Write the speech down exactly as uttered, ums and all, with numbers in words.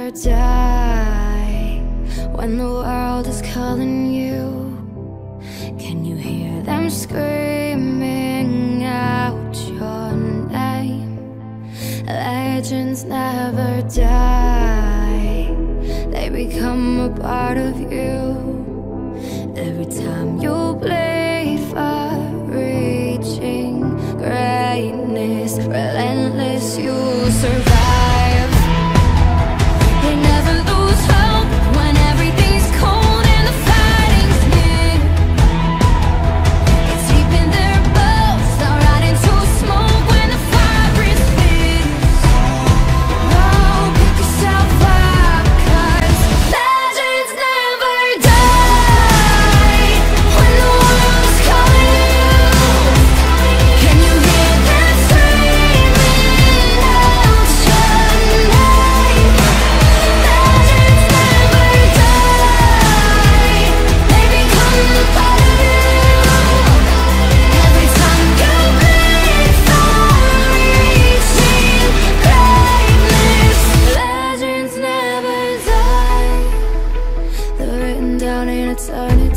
never die. When the world is calling you, can you hear them screaming out your name? Legends never die, they become a part of you. Every time you bleed for reaching greatness, relentless, you survive. They never lose hope when everything's cold and the fighting's near. It's deep in their bones, they'll rot into smoke when the fire is fierce. Oh, pick yourself up, 'cause legends never die. When the world is calling you, can you hear them screaming out your name? Legends never die, they become a part of you. Every time you bleed for reaching greatness, legends never die. They're written down in eternity.